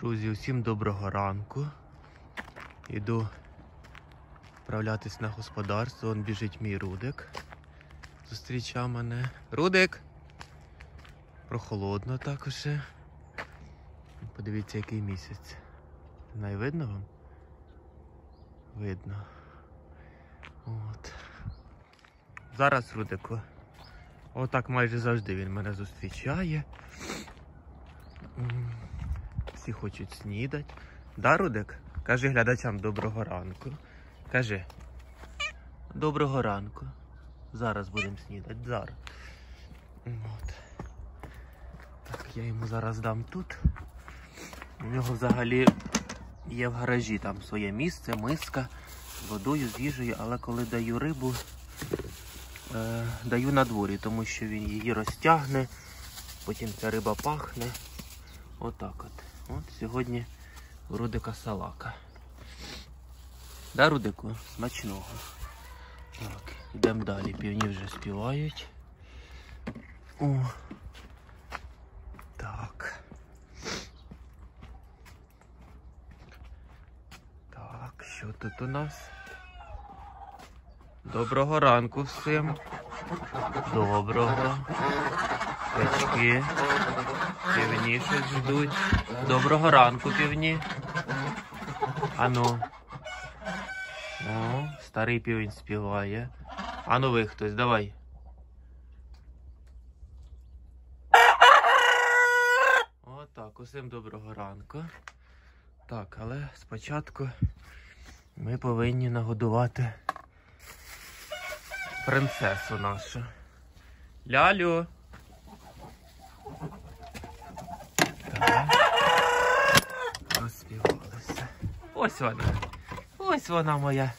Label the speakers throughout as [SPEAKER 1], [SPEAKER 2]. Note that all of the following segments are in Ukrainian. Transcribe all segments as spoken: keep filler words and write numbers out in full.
[SPEAKER 1] Друзі, усім доброго ранку. Іду вправлятись на господарство. Вон біжить мій Рудик. Зустрічав мене. Рудик! Прохолодно також. Подивіться, який місяць. Не видно вам? Видно. От. Зараз, Рудику. Отак майже завжди він мене зустрічає. Всі хочуть снідати. Да, Рудик? Кажи глядачам доброго ранку. Кажи. Доброго ранку. Зараз будемо снідати. Зараз. От. Так, я йому зараз дам тут. У нього взагалі є в гаражі там своє місце, миска з водою, з їжею, але коли даю рибу, е, даю на дворі, тому що він її розтягне, потім ця риба пахне. Отак от. От сьогодні у Рудика салака. Да, Рудику? Смачного. Так, йдемо далі. Півні вже співають. О. Так. Так, що тут у нас? Доброго ранку всім. Доброго. Качки. Півні щось ждуть. Доброго ранку, півні. Ану. О, старий півень співає. Ану ви хтось, давай. Отак, усім доброго ранку. Так, але спочатку ми повинні нагодувати принцесу нашу. Лялю. Так. Розспівалася. Ось вона. Ось вона моя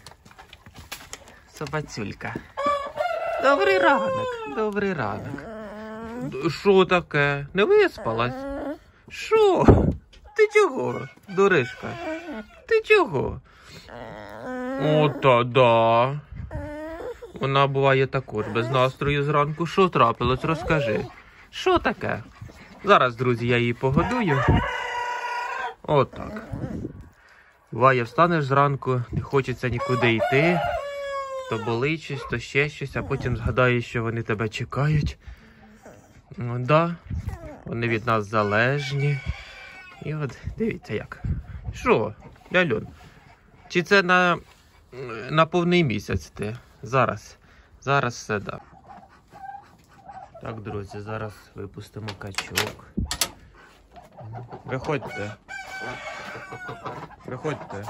[SPEAKER 1] собацюлька. Добрий ранок. Добрий ранок. Що таке? Не виспалась? Що? Ти чого, дуришка? Ти чого? Ота да. Вона буває також без настрою зранку. Що трапилось? Розкажи. Що таке? Зараз, друзі, я її погодую. Отак. Буває, встанеш зранку, не хочеться нікуди йти. То болить щось, то ще щось, а потім згадаєш, що вони тебе чекають. Ну, да, вони від нас залежні. І от, дивіться як. Що, Лялюн? Чи це на, на повний місяць ти? Зараз. Зараз все дам. Так, друзі, зараз випустимо качок. Виходьте. Виходьте.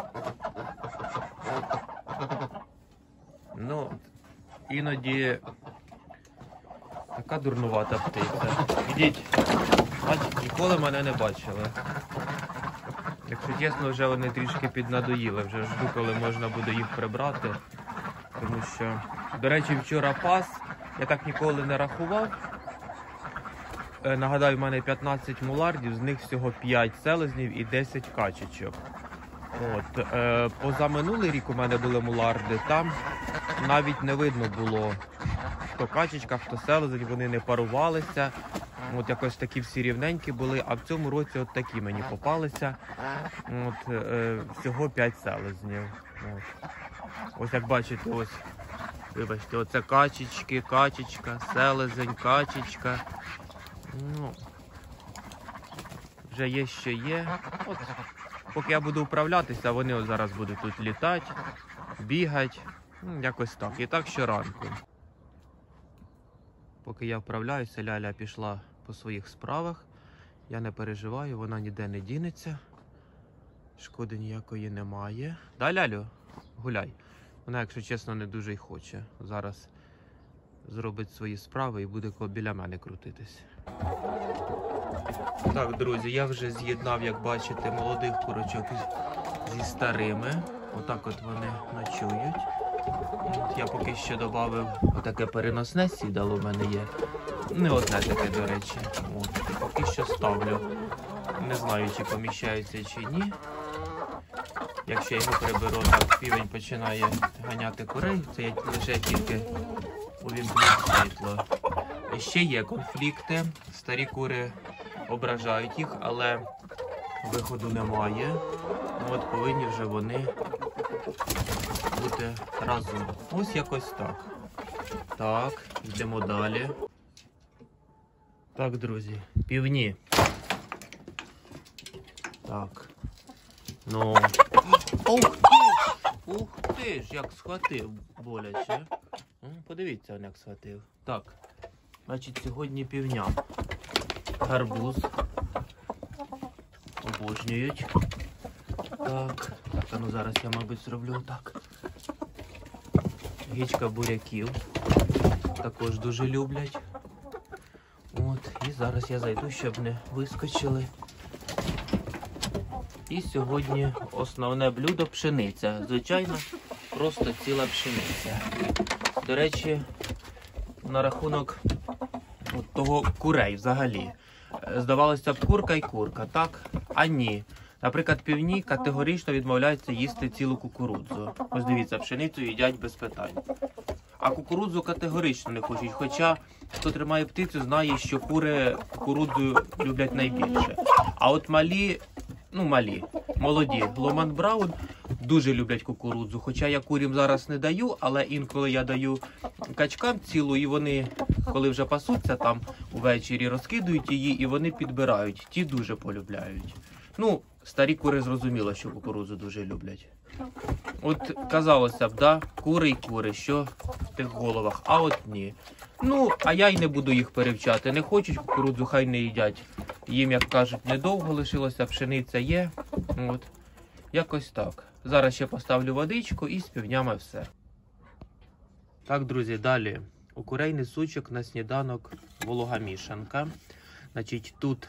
[SPEAKER 1] Ну, іноді така дурнувата птиця. Ідіть. Бачите, ніколи мене не бачили. Якщо чесно, вже вони трішки піднадоїли. Вже жду, коли можна буде їх прибрати. Тому що, до речі, вчора пас. Я так ніколи не рахував. Е, нагадаю, в мене п'ятнадцять мулардів, з них всього п'ять селезнів і десять качечок. От, е, позаминулий рік у мене були муларди, там навіть не видно було, хто качечка, хто селезень, вони не парувалися. От якось такі всі рівненькі були, а в цьому році от такі мені попалися. От, е, всього п'ять селезнів. От. Ось як бачите, ось, вибачте, оце качечки, качечка, селезень, качечка. Ну, вже є, що є. От, поки я буду вправлятися, вони ось зараз будуть тут літати, бігати. Ну, якось так. І так щоранку. Поки я вправляюся, Ляля пішла по своїх справах. Я не переживаю, вона ніде не дінеться. Шкоди ніякої немає. Да, Лялю? Гуляй. Вона, якщо чесно, не дуже й хоче. Зараз зробить свої справи і буде біля мене крутитись. Так, друзі, я вже з'єднав, як бачите, молодих курочок зі старими. Отак от вони ночують. От я поки що додав отаке переносне сідало в мене є. Не одне таке, до речі. От, поки що ставлю. Не знаю, чи поміщається, чи ні. Якщо я його приберу, так півень починає ганяти курей. Це я лише тільки увімкнув світло. Ще є конфлікти. Старі кури ображають їх, але виходу немає. От повинні вже вони бути разом. Ось якось так. Так, йдемо далі. Так, друзі, півні. Так. Ну. Ух ти! Ух ти ж, як схватив боляче. Подивіться, він як схватив. Так. Значить, сьогодні півня. Гарбуз. Обожнюють. Так. Так, а ну зараз я, мабуть, зроблю так. Гічка буряків. Також дуже люблять. От. І зараз я зайду, щоб не вискочили. І сьогодні основне блюдо – пшениця. Звичайно, просто ціла пшениця. До речі, на рахунок от того курей взагалі. Здавалося б, курка і курка, так? А ні. Наприклад, півні категорично відмовляються їсти цілу кукурудзу. Ось дивіться, пшеницю їдять без питань. А кукурудзу категорично не хочуть. Хоча, хто тримає птицю, знає, що кури кукурудзу люблять найбільше. А от малі, ну малі, молоді, Ломан Браун дуже люблять кукурудзу. Хоча я курям зараз не даю, але інколи я даю качкам цілу, і вони, коли вже пасуться там увечері, розкидують її, і вони підбирають. Ті дуже полюбляють. Ну, старі кури зрозуміло, що кукурудзу дуже люблять. От, казалося б, да, кури й кури, що в тих головах, а от ні. Ну, а я й не буду їх перевчати. Не хочуть кукурудзу, хай не їдять. Їм, як кажуть, недовго лишилося, пшениця є. От, якось так. Зараз ще поставлю водичку і з півнями все. Так, друзі, далі. У курей несучок на сніданок волога мішанка. Значить, тут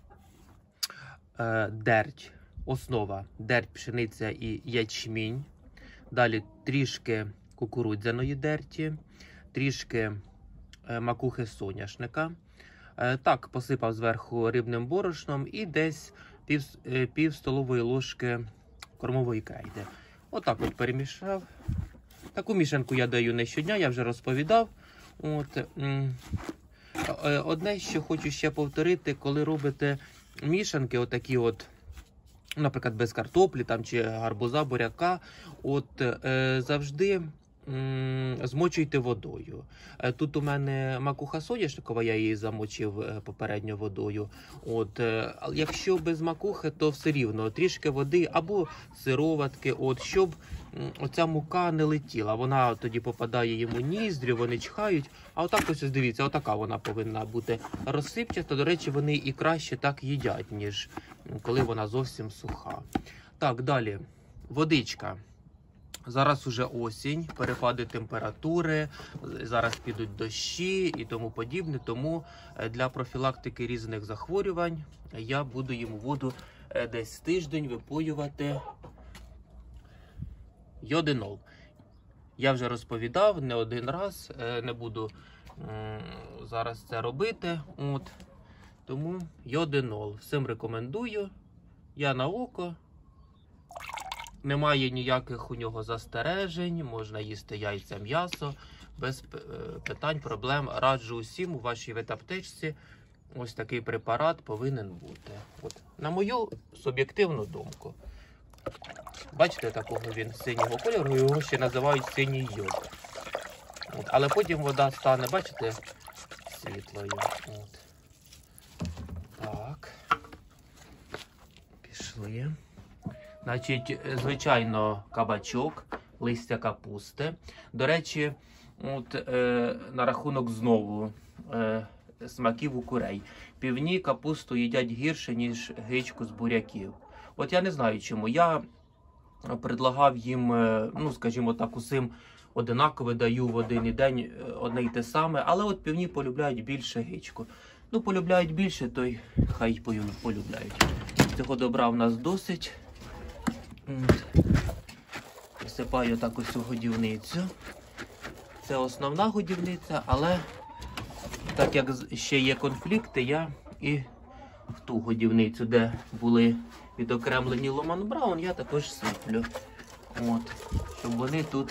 [SPEAKER 1] е, дерть, основа, дерть, пшениця і ячмінь. Далі трішки кукурудзяної дерті, трішки е, макухи соняшника. Е, так, посипав зверху рибним борошном і десь пів, е, пів столової ложки кормової крейди. Отак от перемішав. Таку мішанку я даю не щодня, я вже розповідав. От, одне, що хочу ще повторити, коли робите мішанки, отакі от, наприклад, без картоплі там, чи гарбуза, буряка, от, е, завжди м, змочуйте водою. Е, тут у мене макуха соняшникова, я її замочив е, попередньо водою. От, е, якщо без макухи, то все рівно трішки води або сироватки, от, щоб оця мука не летіла. Вона тоді попадає йому ніздрі, вони чхають. А отак ось, дивіться, отака вона повинна бути розсипчата. До речі, вони і краще так їдять, ніж коли вона зовсім суха. Так, далі. Водичка. Зараз уже осінь, перепади температури, зараз підуть дощі і тому подібне. Тому для профілактики різних захворювань я буду йому воду десь тиждень випоювати йодинол. Я вже розповідав не один раз, не буду зараз це робити. От. Тому йодинол. Всім рекомендую. Я на око. Немає ніяких у нього застережень, можна їсти яйця, м'ясо, без питань, проблем. Раджу усім у вашій ветаптечці ось такий препарат повинен бути. От. На мою суб'єктивну думку. Бачите, такого він синього кольору, його ще називають синій йод. От. Але потім вода стане, бачите, світлою. От. Так. Пішли. Значить, звичайно, кабачок, листя капусти. До речі, от, е, на рахунок знову е, смаків у курей. Півні капусту їдять гірше, ніж гичку з буряків. От я не знаю чому. Я предлагав їм, е, ну, скажімо так, усім одинаково даю в один день одне й те саме. Але от півні полюбляють більше гичку. Ну, полюбляють більше, то й хай полюбляють. Цього добра в нас досить. Висипаю так ось у годівницю. Це основна годівниця, але так як ще є конфлікти, я і в ту годівницю, де були відокремлені Ломан Браун, я також сиплю. От, щоб вони тут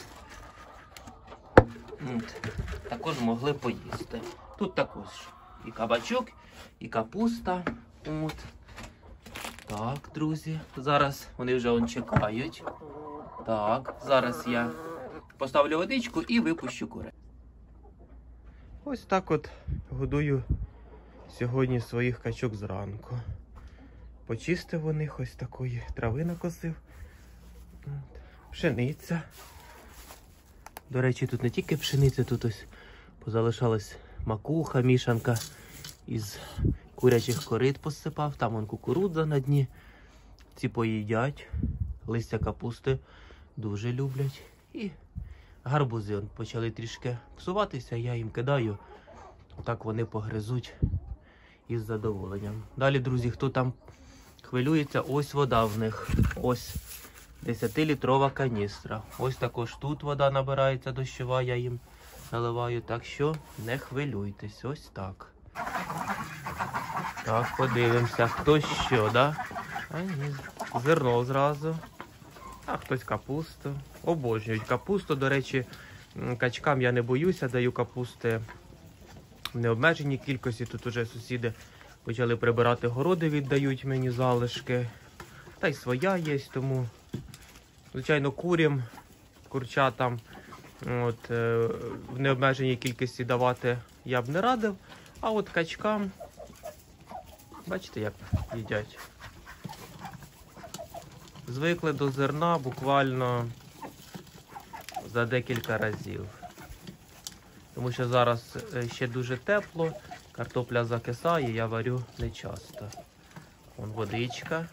[SPEAKER 1] от, також могли поїсти. Тут також і кабачок, і капуста. От. Так, друзі, зараз вони вже он чекають. Так, зараз я поставлю водичку і випущу курей. Ось так от годую сьогодні своїх качок зранку. Почистив у них, ось такої трави накосив. Пшениця. До речі, тут не тільки пшениця, тут ось позалишалась макуха, мішанка із курячих корит посипав. Там вон кукурудза на дні. Ці поїдять. Листя капусти дуже люблять. І гарбузи он почали трішки псуватися, я їм кидаю. Отак вони погризуть із задоволенням. Далі, друзі, хто там хвилюється, ось вода в них. Ось десятилітрова каністра. Ось також тут вода набирається дощова, я їм наливаю. Так що не хвилюйтесь, ось так. Так, подивимося, хто що, да? А ні, зерно зразу. А хтось капусту. Обожнюють капусту. До речі, качкам я не боюся, даю капусти в необмеженій кількості. Тут уже сусіди почали прибирати городи, віддають мені залишки. Та й своя є, тому, звичайно, курям, курчатам от, в необмеженій кількості давати я б не радив. А от качкам, бачите, як їдять. Звикли до зерна буквально за декілька разів. Тому що зараз ще дуже тепло, картопля закисає, я варю не часто. Вон водичка.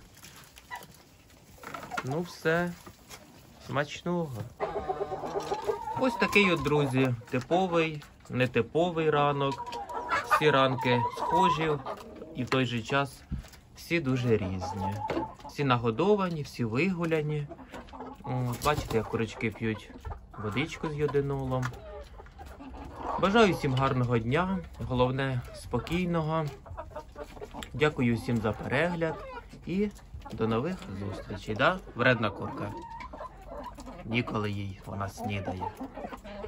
[SPEAKER 1] Ну все, смачного. Ось такий от, друзі, типовий, нетиповий ранок. Всі ранки схожі і в той же час всі дуже різні. Всі нагодовані, всі вигуляні. От, бачите, як курочки п'ють водичку з йодинолом. Бажаю всім гарного дня, головне спокійного. Дякую всім за перегляд і до нових зустрічей. Да? Вредна курка. Ніколи їй вона снідає.